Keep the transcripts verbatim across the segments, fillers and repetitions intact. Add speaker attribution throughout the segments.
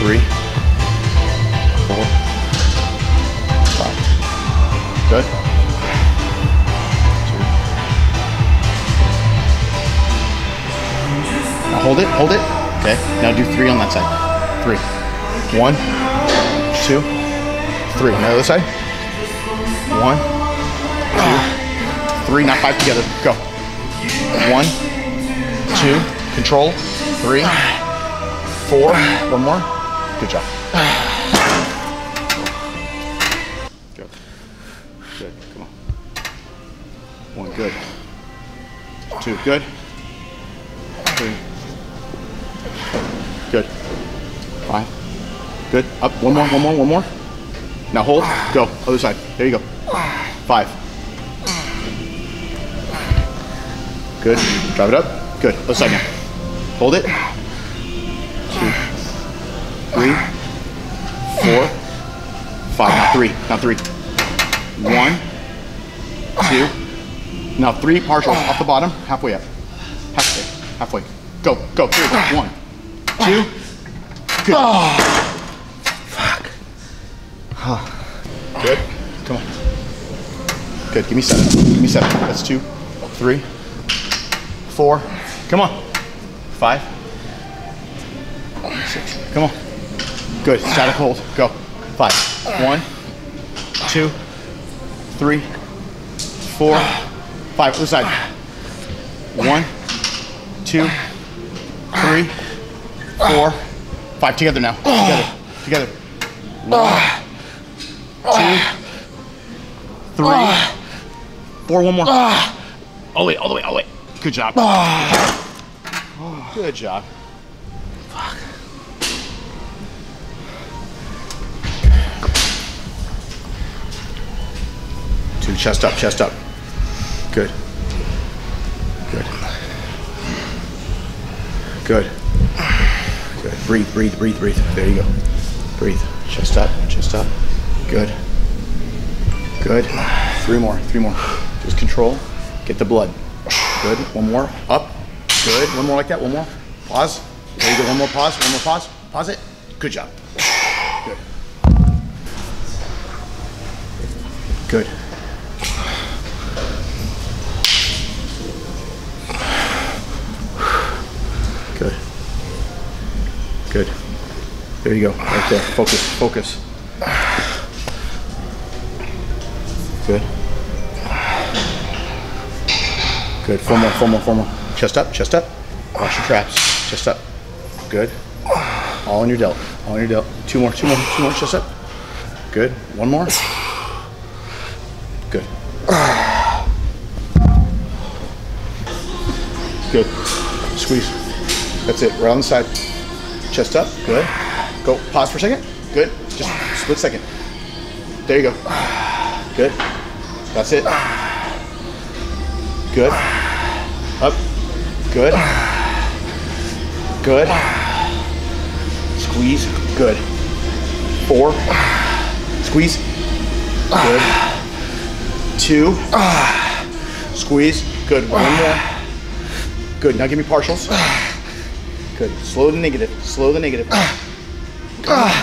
Speaker 1: three, four, five. Good. Two. Now hold it, hold it. Okay, now do three on that side. Three. One, two, three. Now the other side. One, two, three. Now five together. Go. One, two, control. Three, four. One more. Good job. Good. Good. Come on. One. Good. Two. Good. Three. Good. Five. Good. Up. One more. One more. One more. Now hold. Go. Other side. There you go. Five. Good. Drive it up. Good. Other side now. Hold it. Two. Three. Four. Five. Now three. Now three. One. Two. Now three partials off the bottom. Halfway up. Halfway. Halfway. Go. Go. Three. One. Two. Good. Oh, fuck. Good. Come on. Good. Give me seven. Give me seven. That's two, three, four. Come on. Five. Six. Come on. Good. Static hold. Go. Five. One, two, three, four, five. Other side. One, two, three, four, five. Together now. Together. Together. One, two, three, four. One more. All the way. All the way. All the way. Good job. Good job. Fuck. Two. Chest up. Chest up. Good. Good. Good. Good. Breathe, breathe, breathe, breathe. There you go. Breathe. Chest up, chest up. Good. Good. Three more, three more. Just control. Get the blood. Good. One more. Up. Good. One more like that. One more. Pause. There you go. One more pause. One more pause. Pause it. Good job. Good. Good. Good. Good. There you go. Right there. Focus. Focus. Good. Good. Four more. Four more. Four more. Chest up. Chest up. Watch your traps. Chest up. Good. All on your delt. All on your delt. Two more. Two more. Two more. Chest up. Good. One more. Good. Good. Squeeze. That's it. Right on the side. Chest up. Good. Go. Pause for a second. Good. Just split second. There you go. Good. That's it. Good. Up. Good. Good. Squeeze. Good. Four. Squeeze. Good. Two. Squeeze. Good. One more. Good. Now give me partials. Good. Slow the negative. Slow the negative. Good.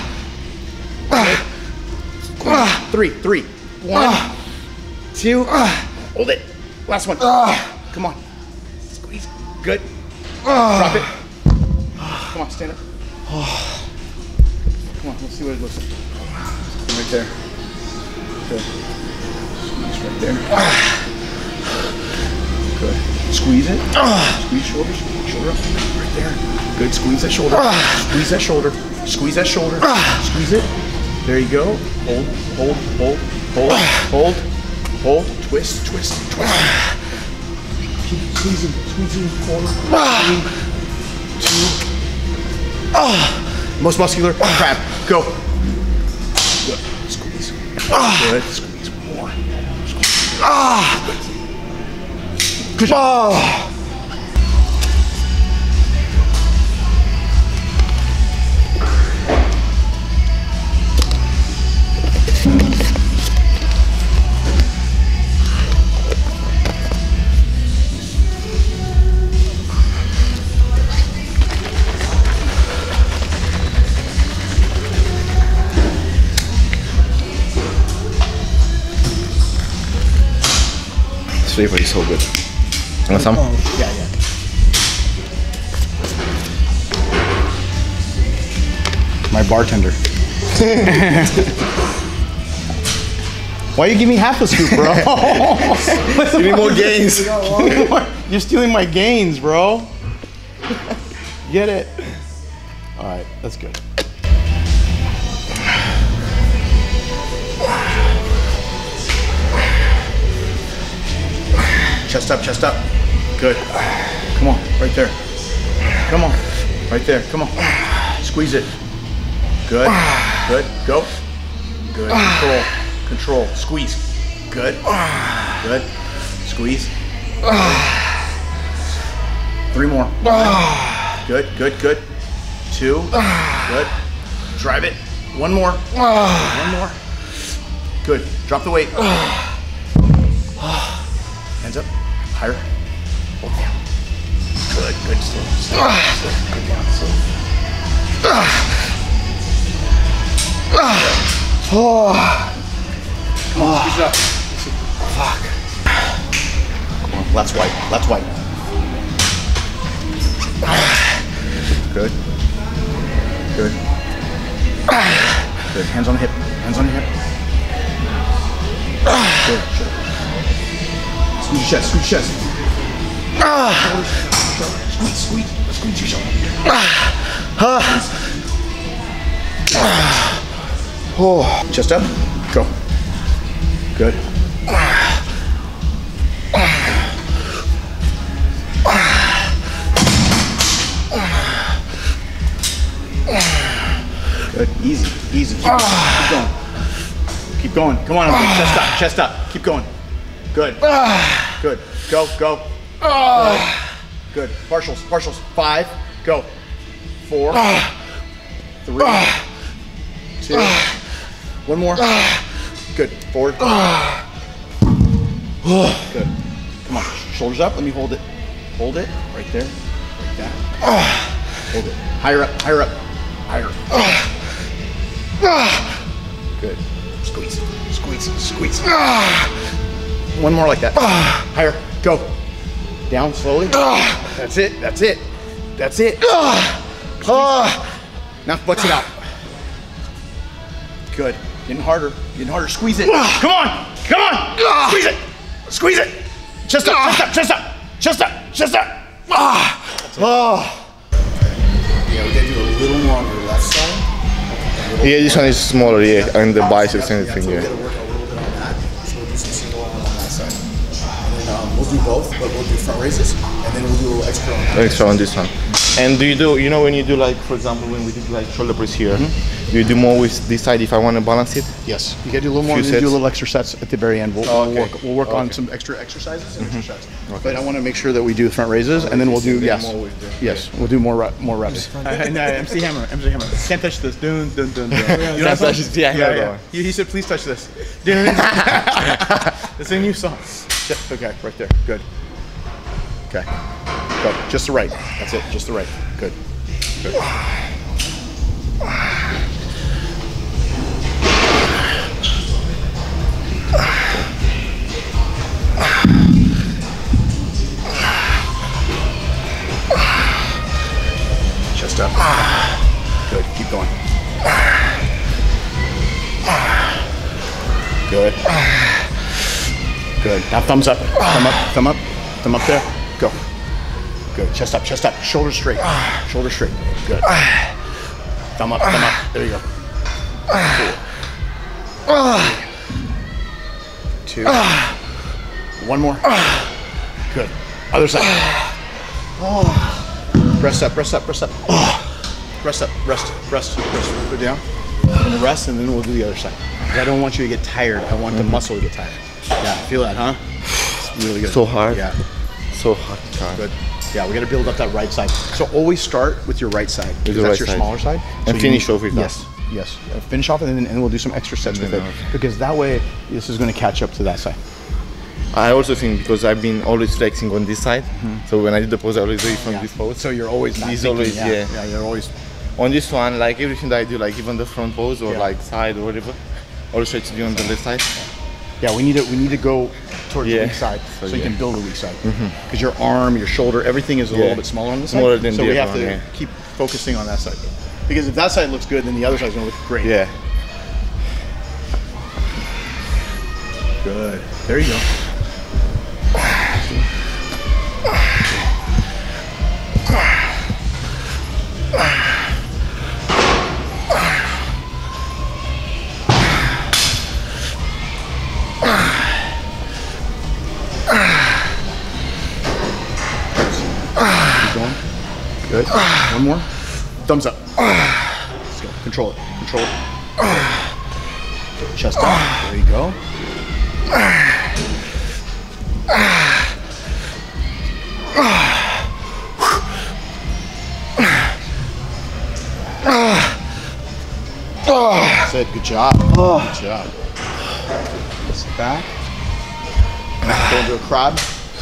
Speaker 1: Three. Three. One. Two. Hold it. Last one. Come on. Squeeze. Good. Drop it. Come on. Stand up. Come on. Let's see what it looks like. Right there. Good. Squeeze right there. Good. Squeeze it. Squeeze shoulder. Shoulder up. Right there. Good. Squeeze that shoulder. Squeeze that shoulder. Squeeze that shoulder. Squeeze it. There you go. Hold. Hold. Hold. Hold. Hold. Hold. Twist. Twist. Twist. Keep squeezing. Squeezing. Corner. Three. Two. Most muscular. Crab. Go. Good. Squeeze. Good. Squeeze more. Squeeze. Good job.
Speaker 2: flavor is so good. Want some?
Speaker 1: Oh, yeah, yeah. My bartender. Why you give me half a scoop, bro?
Speaker 2: Give me more gains.
Speaker 1: You're stealing my gains, bro. Get it? All right, that's good. Chest up, chest up. Good. Come on, right there. Come on, right there. Come on. Squeeze it. Good. Good. Go. Good. Control. Control. Squeeze. Good. Good. Squeeze. Three more. Good. Good. Good. Two. Good. Drive it. One more. One more. Good. Drop the weight. Hands up. Higher. Hold down. Good. Good. Slow. Slow. Slow. Good down. Slow. Oh. Come on, squeeze it up. Fuck. Come on, let's wipe. Let's wipe. Good. Good. Good. Hands on the hip. Hands on your hip. Good. Squeeze your chest. Squeeze your chest. Squeeze. Squeeze. Squeeze your shoulder. Oh. Chest up. Go. Good. Good. Easy. Easy. Keep, keep going. Keep going. Come on. Chest up. Chest up. Keep going. Good. Good. Go. Go. Good. Good. Partials. Partials. Five. Go. Four. Three. Two. One more. Good. Forward. Good. Come on. Shoulders up. Let me hold it. Hold it. Right there. Like that. Hold it. Higher up. Higher up. Higher. Good. Squeeze. Squeeze. Squeeze. One more like that. Higher. Go. Down slowly. That's it. That's it. That's it. Now flex it out. Good. Getting harder. Getting harder. Squeeze it. Come on. Come on. Squeeze it. Squeeze it. Chest up. Chest up. Chest up. Chest up. Chest up. Oh.
Speaker 3: Yeah, we gotta do a little more on your left side.
Speaker 2: Yeah, this one is smaller, yeah, and the biceps and everything,
Speaker 3: yeah.
Speaker 2: yeah.
Speaker 3: So we gotta work a little bit on that. So we'll do some single arm on that side. And then um, we'll do both, but we'll do front raises, and then we'll do a little extra on that.
Speaker 2: Extra on this one. And do you do, you know when you do like, for example, when we did like shoulder press here, mm-hmm. do you do more with this side if I want to balance it?
Speaker 1: Yes. You gotta do a little more, and then do a little extra sets at the very end. We'll,
Speaker 2: Oh,
Speaker 1: we'll
Speaker 2: okay.
Speaker 1: work, we'll work
Speaker 2: Okay.
Speaker 1: on some extra exercises and
Speaker 2: Mm-hmm.
Speaker 1: extra sets. Okay. But I want to make sure that we do the front raises, and then we'll do, yes.
Speaker 2: More with the-
Speaker 1: Yes, we'll do more re more reps. No, M C Hammer, M C Hammer. Can't touch this. Dun, dun, dun, dun. You know
Speaker 2: Can't
Speaker 1: that song?
Speaker 2: touch this. Yeah, I know
Speaker 1: yeah,
Speaker 2: that
Speaker 1: yeah.
Speaker 2: one.
Speaker 1: He, he said, please touch this. Dun. It's a new song. Okay, right there. Good. Okay. Go. Just the right. That's it. Just the right. Good. Good. Chest up. Good. Keep going. Good. Good. Now thumbs up. Thumb up. Thumb up. Thumb up there. Go. Good. Chest up. Chest up. Shoulders straight. Shoulders straight. Good. Thumb up. Thumb up. There you go. Four. Two. One more. Good. Other side. Rest up. Rest up. Rest up. Rest up. Rest. Rest. Rest. Go down. And rest, and then we'll do the other side. I don't want you to get tired. I want the muscle to get tired. Yeah. Feel that, huh? It's really good.
Speaker 2: So hard.
Speaker 1: Yeah.
Speaker 2: So hard.
Speaker 1: Good. Yeah, we got to build up that right side. So always start with your right side.
Speaker 2: With the
Speaker 1: that's
Speaker 2: right
Speaker 1: your
Speaker 2: side.
Speaker 1: smaller side.
Speaker 2: And
Speaker 1: So
Speaker 2: finish
Speaker 1: you,
Speaker 2: off with that.
Speaker 1: Yes, yes. Uh, finish off, and then and we'll do some extra sets
Speaker 2: And
Speaker 1: with it.
Speaker 2: then, okay.
Speaker 1: Because that way, this is going to catch up to that side.
Speaker 2: I also think because I've been always flexing on this side, mm-hmm. so when I did the pose, I always do it from
Speaker 1: Yeah.
Speaker 2: this pose.
Speaker 1: So you're always not
Speaker 2: It's
Speaker 1: thinking,
Speaker 2: always,
Speaker 1: yeah,
Speaker 2: yeah.
Speaker 1: yeah, you're always.
Speaker 2: On this one, like everything that I do, like even the front pose or
Speaker 1: Yeah.
Speaker 2: like side or whatever, always try to do on the left side.
Speaker 1: Yeah, we need to we need to go towards
Speaker 2: Yeah.
Speaker 1: the weak side so,
Speaker 2: So,
Speaker 1: you
Speaker 2: yeah.
Speaker 1: can build a weak side. Because your arm, your shoulder, everything is a
Speaker 2: Yeah.
Speaker 1: little bit smaller on this
Speaker 2: Smaller
Speaker 1: side.
Speaker 2: than
Speaker 1: so
Speaker 2: the
Speaker 1: we have
Speaker 2: other
Speaker 1: to
Speaker 2: one, yeah.
Speaker 1: keep focusing on that side. Because if that side looks good, then the other side's gonna look great.
Speaker 2: Yeah.
Speaker 1: Good. There you go. Keep going. Good. One more. Thumbs up. Let's go. Control it. Control it. Chest down. There you go. That's it. Good job. Good job. Sit back. Go into a crab.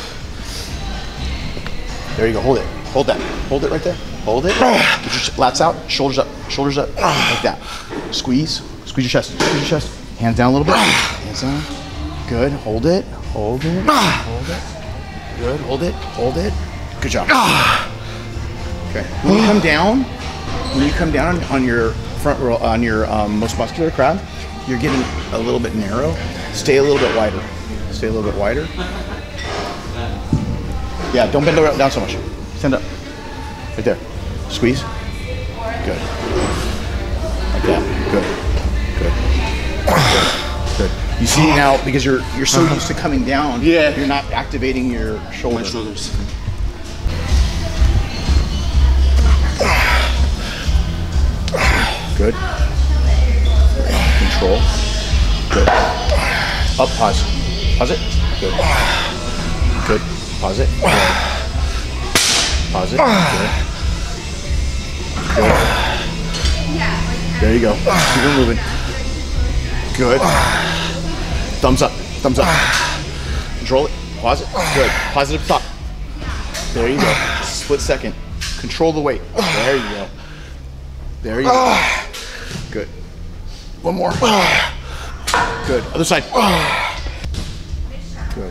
Speaker 1: There you go. Hold it. Hold that. Hold it right there. Hold it. Get your lats out. Shoulders up. Shoulders up. Like that. Squeeze. Squeeze your chest. Squeeze your chest. Hands down a little bit. Hands down. Good. Hold it. Hold it. Hold it. Good. Hold it. Hold it. Good job. Okay. When you come down, when you come down on your front row, on your um, most muscular crab, you're getting a little bit narrow. Stay a little bit wider. Stay a little bit wider. Yeah, don't bend down so much. Stand up. Right there. Squeeze. Good. Like that. Good. Good. Good. Good. You see now, because you're you're so used to coming down,
Speaker 2: Yeah.
Speaker 1: you're not activating your shoulder.
Speaker 3: My shoulders.
Speaker 1: Good. Control. Good. Up, pause. Pause it. Good. Good. Pause it. Good. Pause it. Good. Good. There you go. Keep it moving. Good. Thumbs up. Thumbs up. Control it. Pause it. Good. Pause it up top. There you go. Split second. Control the weight. There you go. There you go. Good. One more. Good. Other side. Good.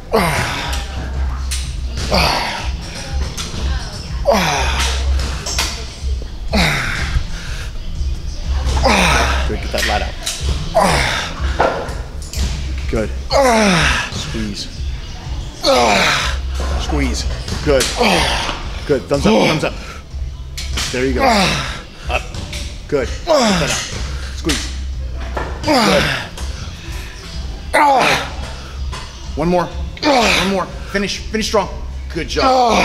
Speaker 1: Good. Get that lat out. Good. Squeeze. Squeeze. Good. Good. Thumbs up. Thumbs up. There you go. Up. Good. Get that out. Squeeze. Good. One more. One more. Finish. Finish strong. Good job.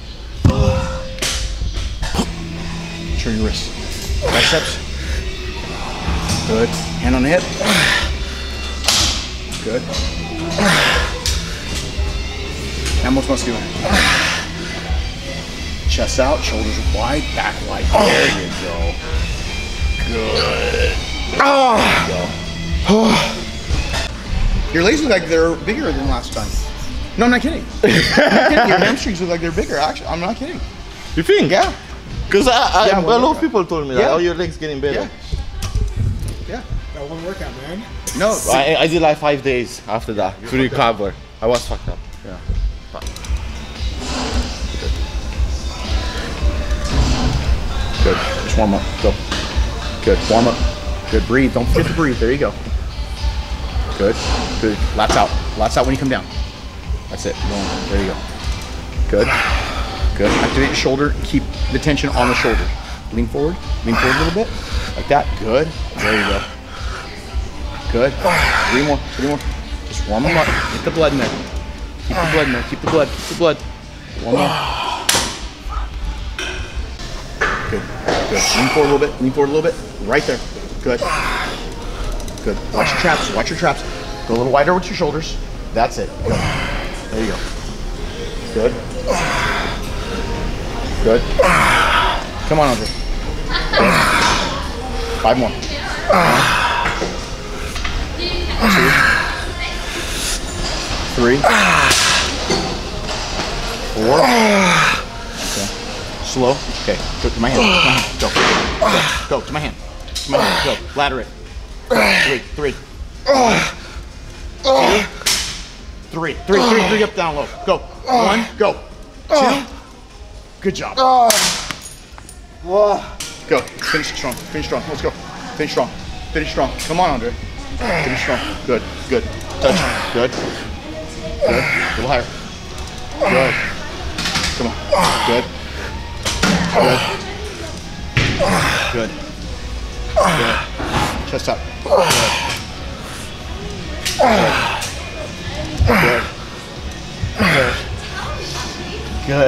Speaker 1: Turn your wrist. Biceps. Good. Hand on the hip. Good. Now most muscular. Chest out, shoulders wide, back wide. There you go. Good. There you go. Your legs look like they're bigger than last time. No, I'm not kidding. I'm not kidding. Your hamstrings look like they're bigger. Actually, I'm not kidding.
Speaker 2: You think?
Speaker 1: Yeah.
Speaker 2: Because I, I,
Speaker 1: Yeah,
Speaker 2: a
Speaker 1: one
Speaker 2: lot of
Speaker 1: workout.
Speaker 2: people told me that.
Speaker 1: Yeah.
Speaker 2: Oh, your legs getting better.
Speaker 1: Yeah. Yeah.
Speaker 3: That one workout, man.
Speaker 1: No.
Speaker 2: I, I did like five days after that to recover. I was fucked up.
Speaker 1: Yeah. Good. Just warm up. Go. Good. Warm up. Good. Breathe. Don't forget to breathe. There you go. Good. Good. Lats out. Lats out when you come down. That's it. Go on. There you go. Good. Good. Activate your shoulder. Keep the tension on the shoulder. Lean forward. Lean forward a little bit. Like that. Good. There you go. Good. Three more. Three more. Just warm them up. Get the blood in there. Keep the blood in there. Keep the blood. Keep the blood. One more. Good. Good. Lean forward a little bit. Lean forward a little bit. Right there. Good. Good. Watch your traps. Watch your traps. Go a little wider with your shoulders. That's it. Good. There you go. Good. Good. Come on, Andrei. Good. Five more. Two. Three. Four. Okay. Slow. Okay. Go to my hand. To my hand. Go. Go. Go to my hand. To my hand. Go. Ladder it. Three. Three. two, three, three, three, three, up, down, low. Go. One, go. Two. Good job. Go. Finish strong. Finish strong. Let's go. Finish strong. Finish strong. Come on, Andre. Finish strong. Good. Good. Touch. Good. Good. A little higher. Good. Come on. Good. Good. Good. Good. Chest up. Good. Good. Good. Good.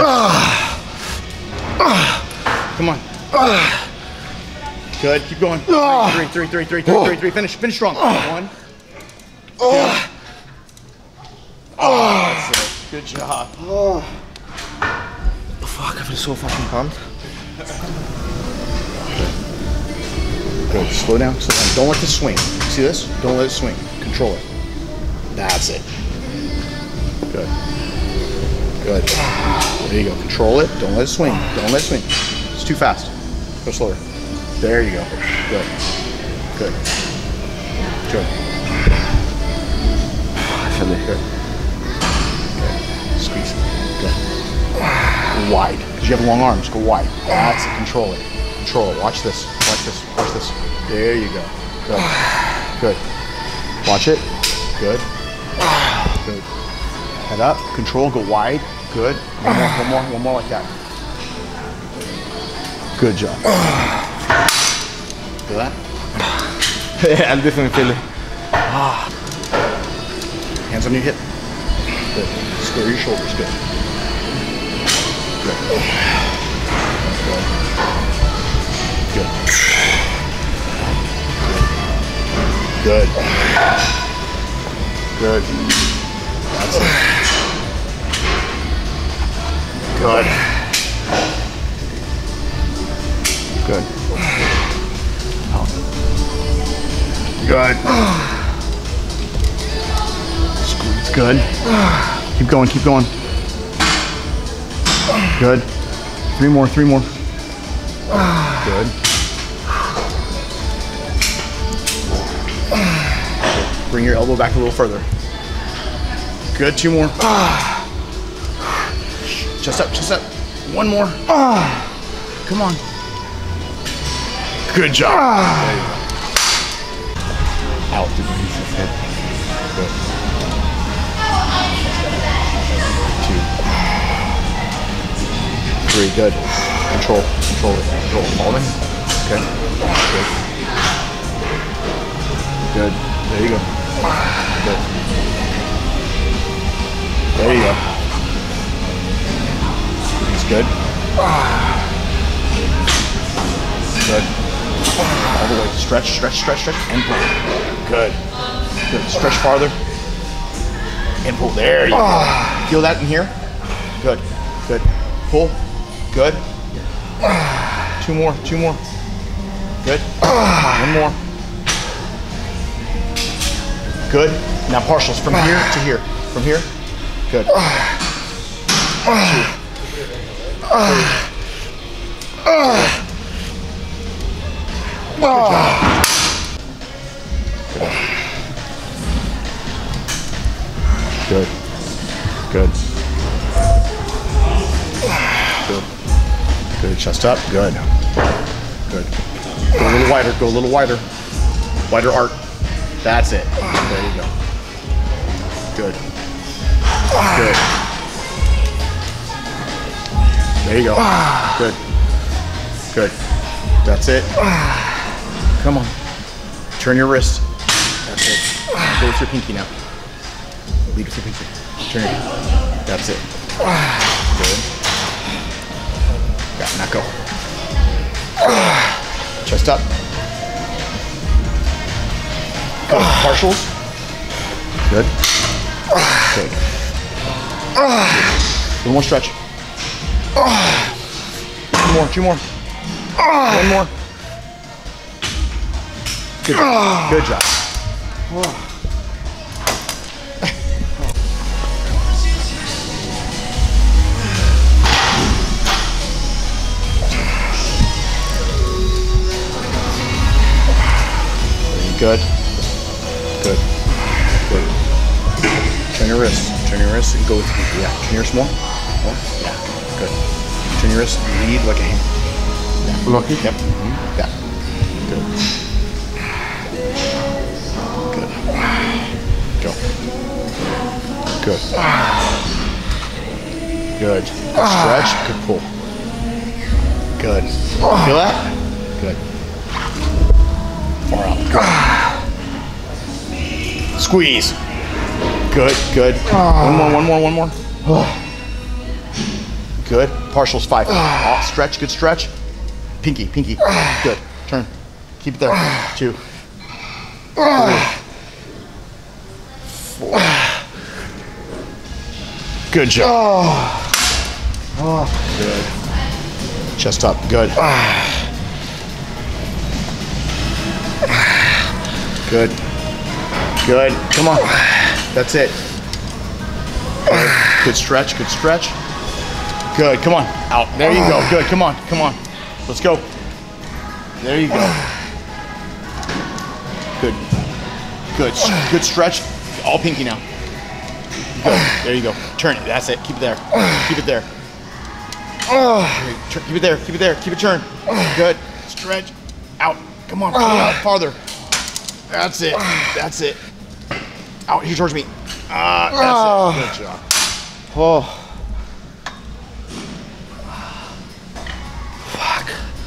Speaker 1: Come on. Good. Keep going. Three, three, three, three, three, three, three. Finish. Finish strong. One. Two. Oh, that's it. Good job.
Speaker 2: Fuck, I feel so fucking pumped.
Speaker 1: Good. Slow down. Slow down. Don't let this swing. See this? Don't let it swing. Control it. That's it. Good. Good. There you go. Control it. Don't let it swing. Don't let it swing. It's too fast. Go slower. There you go. Good. Good. Good.
Speaker 2: I feel it.
Speaker 1: Good. Good. Squeeze. Good. Wide. Because you have long arms. Go wide. That's it. Control it. Control it. Watch this. Watch this. Watch this. There you go. Good. Good. Watch it. Good. Good. Head up. Control. Go wide. Good. One more. One more. One more like that. Good job. Feel that?
Speaker 2: Yeah, I definitely feel it.
Speaker 1: Hands on your hip. Good. Square your shoulders. Good. Good. Good. Good. Good. Good. That's it. Good. Good. Good. Squeeze. Good. Keep going. Keep going. Good. Three more. Three more. Good. Bring your elbow back a little further. Good. Two more. Chest up. Chest up. One more. Come on. Good job. There you go. Out through the knees of the head. Good. Two. Three. Good. Control. Control it. Control. Falling. Okay. Good. Good. There you go. Good. There you go. He's good. Good. All the way. Stretch, stretch, stretch, stretch, and pull. Good. Good. Stretch farther. And pull. There you go. Feel that in here? Good. Good. Pull. Good. Two more. Two more. Good. One more. Good. Now partials from here to here. From here. Good. Two. Three. Good job. Good. Good. Good. Good. Chest up. Good. Good. Go a little wider. Go a little wider. Wider arc. That's it. There you go. Good. Good. There you go. Good. Good. That's it. Come on. Turn your wrist. That's it. Go with your pinky now. Lead with your pinky. Turn it. That's it. Good. Got it. Now go. Chest up. Good. Partials. Good. Good. One more stretch. Two more. Two more. One more. Good job. Good job. Good. Good. Good. your wrists. Turn your wrists and go with me. Yeah. Turn your wrists more. More. Yeah. Good. Turn your wrists. Lead like a hand. Yeah.
Speaker 2: Lock it.
Speaker 1: Yep. Mm-hmm. Yeah. Good. Good. Go. Good. Good. Good stretch. Good pull. Good. Feel that? Good. Far out. Good. Squeeze. Good. Good. One more. One more. One more. Good. Partials five. Oh, stretch. Good stretch. Pinky. Pinky. Good. Turn. Keep it there. Two. Three. Four. Good job. Good. Chest up. Good. Good. Good. Come on. That's it. Good. Good stretch. Good stretch. Good. Come on. Out. There you go. Good. Come on. Come on. Let's go. There you go. Good. Good. Good stretch. All pinky now. Good. There you go. Turn it. That's it. Keep it there. Keep it there. Keep it there. Keep it there. Keep it turned. Good. Stretch. Out. Come on. Pull it out farther. That's it. That's it. Out here towards me. Ah, uh, that's it. Good job.
Speaker 2: Oh. Fuck.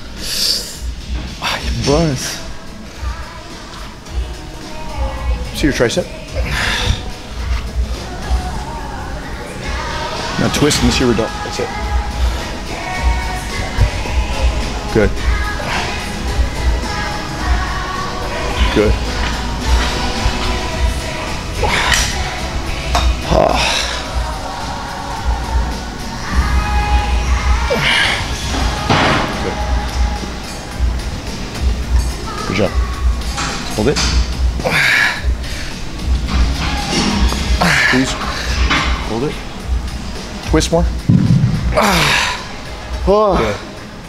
Speaker 2: It burns.
Speaker 1: See your tricep? Now twist and see your adult. That's it. Good. Good.
Speaker 2: Oh.
Speaker 1: Good. Good job. Hold it. Squeeze. Hold it. Twist more.
Speaker 2: Oh.
Speaker 1: Good.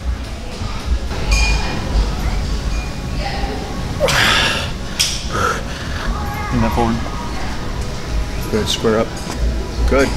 Speaker 1: Bring that forward. Good. Square up. Good.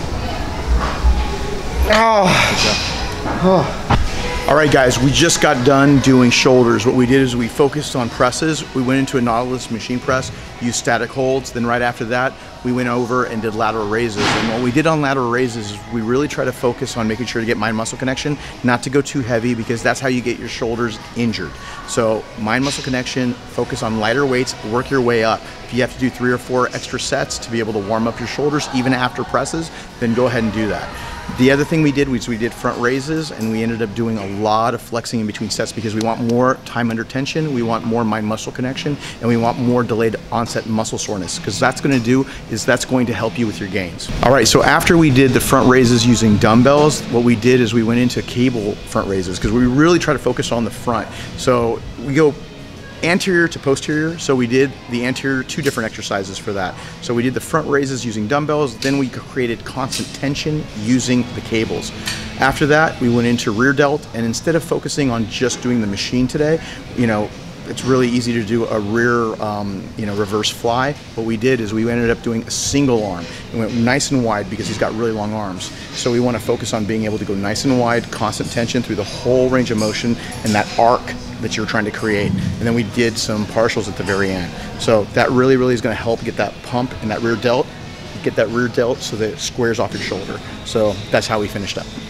Speaker 2: Oh.
Speaker 1: Good job. Oh. All right, guys, we just got done doing shoulders. What we did is we focused on presses. We went into a Nautilus machine press, used static holds. Then right after that, we went over and did lateral raises. And what we did on lateral raises is we really try to focus on making sure to get mind-muscle connection, not to go too heavy, because that's how you get your shoulders injured. So mind-muscle connection, focus on lighter weights, work your way up. If you have to do three or four extra sets to be able to warm up your shoulders, even after presses, then go ahead and do that. The other thing we did was we did front raises, and we ended up doing a lot of flexing in between sets because we want more time under tension, we want more mind-muscle connection, and we want more delayed onset muscle soreness, because that's going to do is that's going to help you with your gains. All right, so after we did the front raises using dumbbells, what we did is we went into cable front raises because we really try to focus on the front. So we go anterior to posterior, so we did the anterior, two different exercises for that. So we did the front raises using dumbbells, then we created constant tension using the cables. After that, we went into rear delt, and instead of focusing on just doing the machine today, you know, it's really easy to do a rear, um, you know, reverse fly. What we did is we ended up doing a single arm. We went nice and wide because he's got really long arms. So we want to focus on being able to go nice and wide, constant tension through the whole range of motion and that arc that you're trying to create. And then we did some partials at the very end. So that really, really is going to help get that pump and that rear delt, get that rear delt so that it squares off your shoulder. So that's how we finished up.